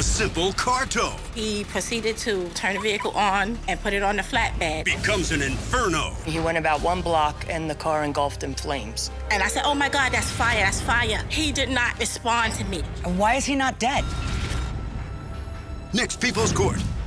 A simple car tow He proceeded to turn the vehicle on and put it on the flatbed. becomes an inferno. He went about 1 block and the car engulfed in flames. And I said, oh my God, that's fire, that's fire. He did not respond to me. And why is he not dead? Next People's Court,